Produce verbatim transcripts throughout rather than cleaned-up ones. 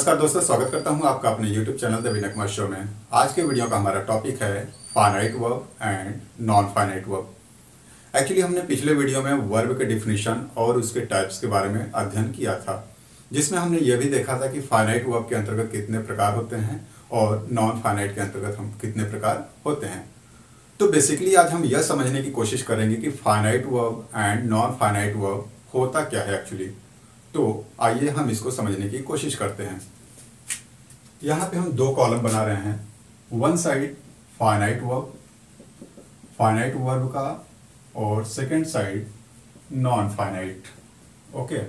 नमस्कार दोस्तों, स्वागत करता हूं आपका अपने YouTube channel the Vinay Kumar show में। आज के वीडियो का हमारा टॉपिक है finite verb and non finite verb. Actually हमने पिछले वीडियो में वर्ब के डिफिनीशन और उसके टाइप्स के बारे में अध्ययन किया था, जिसमें हमने यह भी देखा था कि फाइनाइट वर्ब के अंतर्गत कितने प्रकार होते हैं और नॉन फाइनाइट के अंतर्गत हम कितने प्रकार होते हैं। तो बेसिकली आज हम यह समझने की कोशिश करेंगे कि finite verb and non finite verb होता क्या है एक्चुअली। तो आइए हम इसको समझने की कोशिश करते हैं। यहाँ पे हम दो कॉलम बना रहे हैं, one side finite verb finite verb का और second side non finite. Okay,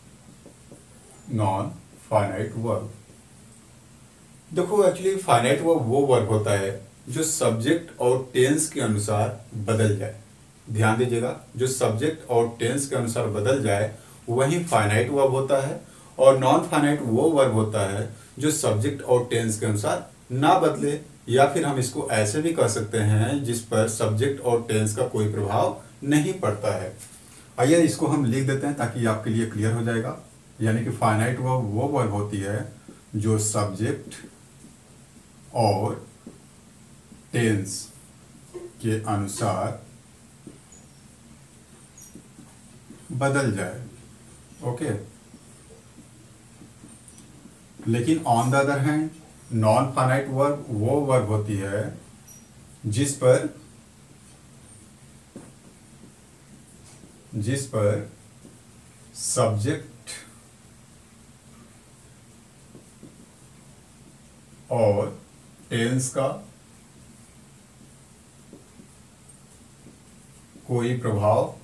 non finite verb. देखो एक्चुअली फाइनाइट वर्ब वो वर्ब होता है जो सब्जेक्ट और टेंस के अनुसार बदल जाए। ध्यान दीजिएगा, जो सब्जेक्ट और टेंस के अनुसार बदल जाए वही फाइनाइट वर्ब होता है, और नॉन फाइनाइट वो वर्ब होता है जो सब्जेक्ट और टेंस के अनुसार ना बदले, या फिर हम इसको ऐसे भी कह सकते हैं जिस पर सब्जेक्ट और टेंस का कोई प्रभाव नहीं पड़ता है। आइए इसको हम लिख देते हैं ताकि आपके लिए क्लियर हो जाएगा। यानी कि फाइनाइट वर्ब वो वर्ब होती है जो सब्जेक्ट और टेंस के अनुसार बदल जाए। Okay okay. लेकिन on the other hand non finite verb वो वर्ब होती है जिस पर जिस पर सब्जेक्ट और टेंस का कोई प्रभाव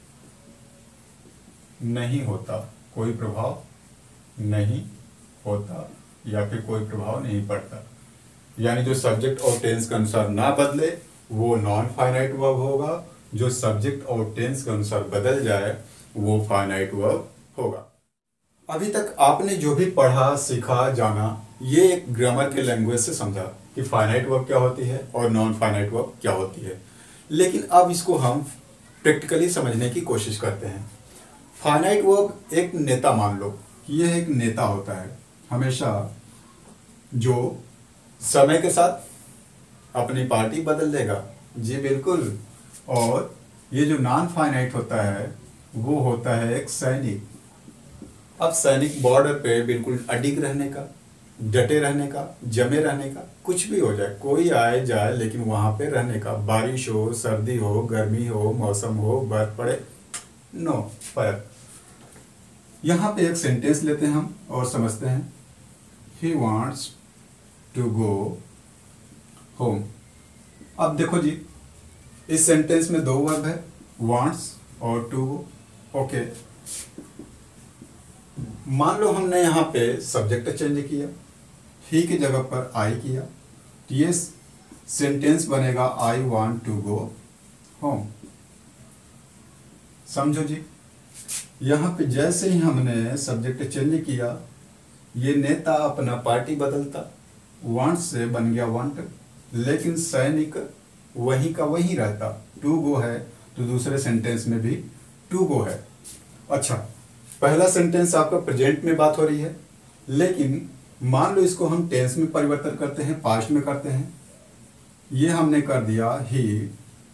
नहीं होता कोई प्रभाव नहीं होता या फिर कोई प्रभाव नहीं पड़ता। यानी जो सब्जेक्ट और टेंस के अनुसार ना बदले वो नॉन फाइनाइट वर्ब होगा, जो सब्जेक्ट और टेंस के अनुसार बदल जाए वो फाइनाइट वर्ब होगा। अभी तक आपने जो भी पढ़ा, सीखा, जाना, ये एक ग्रामर के लैंग्वेज से समझा कि फाइनाइट वर्ब क्या होती है और नॉन फाइनाइट वर्ब क्या होती है। लेकिन अब इसको हम प्रैक्टिकली समझने की कोशिश करते हैं। फाइनाइट वर्ब एक नेता, मान लो कि यह एक नेता होता है हमेशा जो समय के साथ अपनी पार्टी बदल देगा। जी बिल्कुल। और ये जो नॉन फाइनाइट होता है वो होता है एक सैनिक। अब सैनिक बॉर्डर पे बिल्कुल अडिग रहने का, डटे रहने का, जमे रहने का, कुछ भी हो जाए, कोई आए जाए लेकिन वहां पे रहने का। बारिश हो, सर्दी हो, गर्मी हो, मौसम हो, बर्फ पड़े, नो फर्क। यहाँ पे एक सेंटेंस लेते हैं हम और समझते हैं। He wants to go home। अब देखो जी, इस सेंटेंस में दो वर्ब है, wants और to go। ओके, मान लो हमने यहाँ पे सब्जेक्ट चेंज किया, ही की जगह पर आई किया, तो ये सेंटेंस बनेगा I want to go home। समझो जी, यहाँ पे जैसे ही हमने सब्जेक्ट चेंज किया, ये नेता अपना पार्टी बदलता, वांट से बन गया वांट, लेकिन सैनिक वही का वही रहता। टू गो है तो दूसरे सेंटेंस में भी टू गो है। अच्छा, पहला सेंटेंस आपका प्रेजेंट में बात हो रही है, लेकिन मान लो इसको हम टेंस में परिवर्तन करते हैं, पास्ट में करते हैं। ये हमने कर दिया he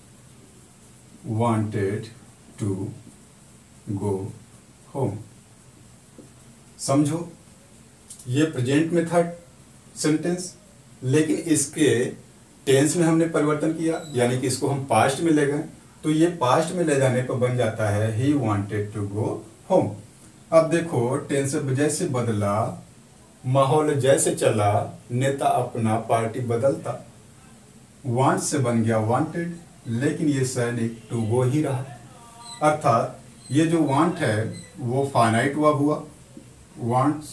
wanted to go home. समझो, ये प्रेजेंट में था सेंटेंस, लेकिन इसके टेंस में हमने परिवर्तन किया, यानी कि इसको हम पास्ट में ले गए, तो ये पास्ट में ले जाने पर बन जाता है he wanted to go home. अब देखो, टेंस जैसे बदला, माहौल जैसे चला, नेता अपना पार्टी बदलता, वांट से बन गया वांटेड, लेकिन ये सैनिक टू गो ही रहा। अर्थात ये जो वांट है वो फाइनाइट वर्ब हुआ, वांट्स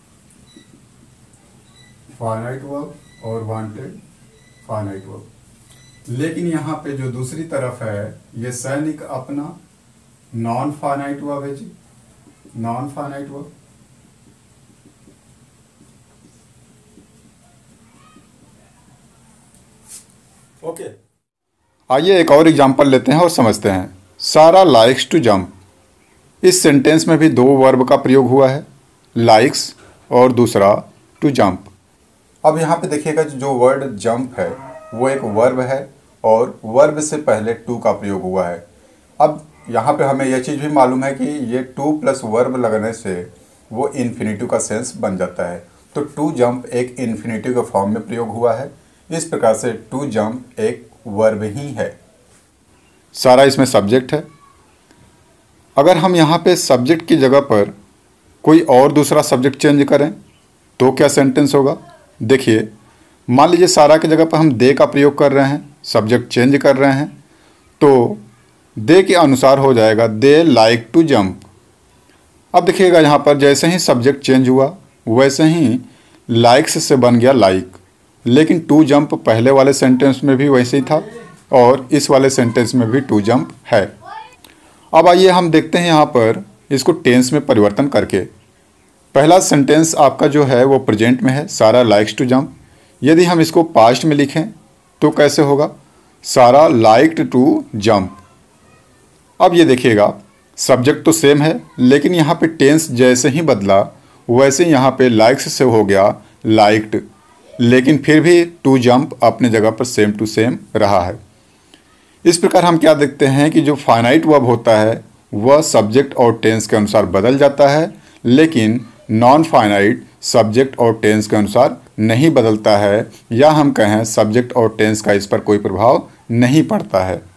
फाइनाइट वर्ब और वांटेड फाइनाइट वर्ब। लेकिन यहाँ पे जो दूसरी तरफ है ये सैनिक अपना नॉन फाइनाइट वर्ब है जी, नॉन फाइनाइट वर्ब। ओके, आइए एक और एग्जांपल लेते हैं और समझते हैं। Sara likes to jump. इस सेंटेंस में भी दो वर्ब का प्रयोग हुआ है, लाइक्स और दूसरा टू जंप। अब यहाँ पे देखिएगा जो वर्ड जंप है वो एक वर्ब है और वर्ब से पहले टू का प्रयोग हुआ है। अब यहाँ पे हमें यह चीज़ भी मालूम है कि ये टू प्लस वर्ब लगने से वो इन्फिनिटिव का सेंस बन जाता है। तो टू जंप एक इन्फिनिटिव के फॉर्म में प्रयोग हुआ है। इस प्रकार से टू जंप एक वर्ब ही है। सारा इसमें सब्जेक्ट है। अगर हम यहाँ पे सब्जेक्ट की जगह पर कोई और दूसरा सब्जेक्ट चेंज करें तो क्या सेंटेंस होगा? देखिए, मान लीजिए सारा की जगह पर हम दे का प्रयोग कर रहे हैं, सब्जेक्ट चेंज कर रहे हैं, तो दे के अनुसार हो जाएगा दे लाइक टू जंप। अब देखिएगा यहाँ पर जैसे ही सब्जेक्ट चेंज हुआ वैसे ही लाइक्स से बन गया लाइक, लेकिन टू जंप पहले वाले सेंटेंस में भी वैसे ही था और इस वाले सेंटेंस में भी टू जंप है। अब आइए हम देखते हैं यहाँ पर इसको टेंस में परिवर्तन करके। पहला सेंटेंस आपका जो है वो प्रेजेंट में है, सारा लाइक्स टू जंप। यदि हम इसको पास्ट में लिखें तो कैसे होगा? सारा लाइक्ड टू जंप। अब ये देखिएगा सब्जेक्ट तो सेम है, लेकिन यहाँ पे टेंस जैसे ही बदला वैसे यहाँ पे लाइक्स से हो गया लाइक्ड, लेकिन फिर भी टू जंप अपने जगह पर सेम टू सेम रहा है। इस प्रकार हम क्या देखते हैं कि जो फाइनाइट वर्ब होता है वह सब्जेक्ट और टेंस के अनुसार बदल जाता है, लेकिन नॉन फाइनाइट सब्जेक्ट और टेंस के अनुसार नहीं बदलता है, या हम कहें सब्जेक्ट और टेंस का इस पर कोई प्रभाव नहीं पड़ता है।